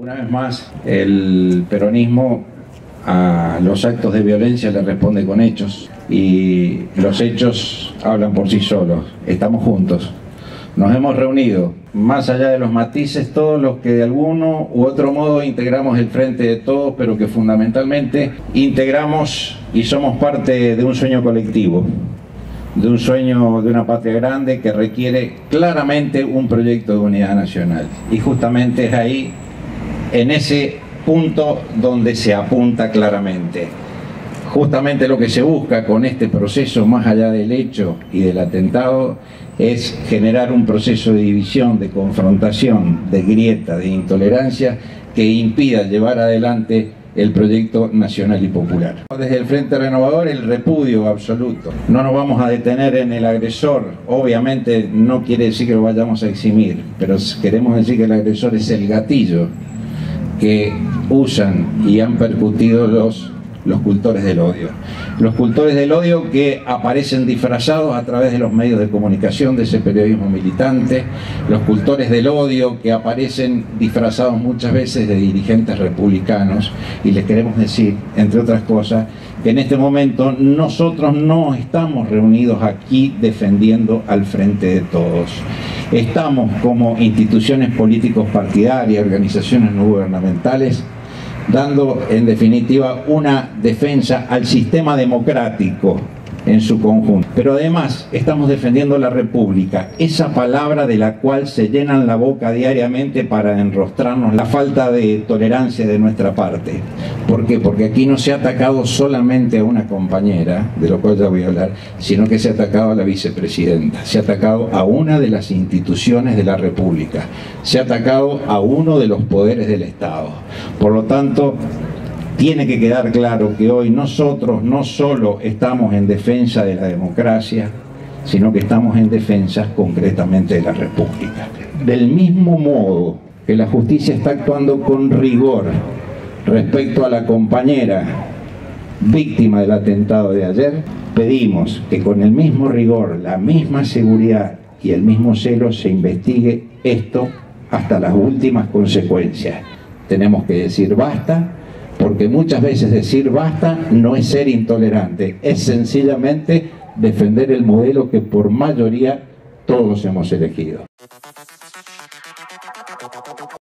Una vez más, el peronismo a los actos de violencia le responde con hechos, y los hechos hablan por sí solos. Estamos juntos, nos hemos reunido, más allá de los matices, todos los que de alguno u otro modo integramos el Frente de Todos, pero que fundamentalmente integramos y somos parte de un sueño colectivo, de un sueño de una patria grande que requiere claramente un proyecto de unidad nacional. Y justamente es ahí, en ese punto, donde se apunta claramente. Justamente lo que se busca con este proceso, más allá del hecho y del atentado, es generar un proceso de división, de confrontación, de grieta, de intolerancia, que impida llevar adelante el proyecto nacional y popular. Desde el Frente Renovador, el repudio absoluto. No nos vamos a detener en el agresor, obviamente no quiere decir que lo vayamos a eximir, pero queremos decir que el agresor es el gatillo que usan y han percutido los cultores del odio. Los cultores del odio que aparecen disfrazados a través de los medios de comunicación, de ese periodismo militante, los cultores del odio que aparecen disfrazados muchas veces de dirigentes republicanos, y les queremos decir, entre otras cosas, que en este momento nosotros no estamos reunidos aquí defendiendo al Frente de Todos. Estamos como instituciones políticos partidarias, organizaciones no gubernamentales, dando en definitiva una defensa al sistema democrático en su conjunto. Pero además estamos defendiendo la República, esa palabra de la cual se llenan la boca diariamente para enrostrarnos la falta de tolerancia de nuestra parte. ¿Por qué? Porque aquí no se ha atacado solamente a una compañera, de lo cual ya voy a hablar, sino que se ha atacado a la vicepresidenta, se ha atacado a una de las instituciones de la República, se ha atacado a uno de los poderes del Estado. Por lo tanto, tiene que quedar claro que hoy nosotros no solo estamos en defensa de la democracia, sino que estamos en defensa concretamente de la República. Del mismo modo que la justicia está actuando con rigor respecto a la compañera víctima del atentado de ayer, pedimos que con el mismo rigor, la misma seguridad y el mismo celo se investigue esto hasta las últimas consecuencias. Tenemos que decir basta, porque muchas veces decir basta no es ser intolerante, es sencillamente defender el modelo que por mayoría todos hemos elegido.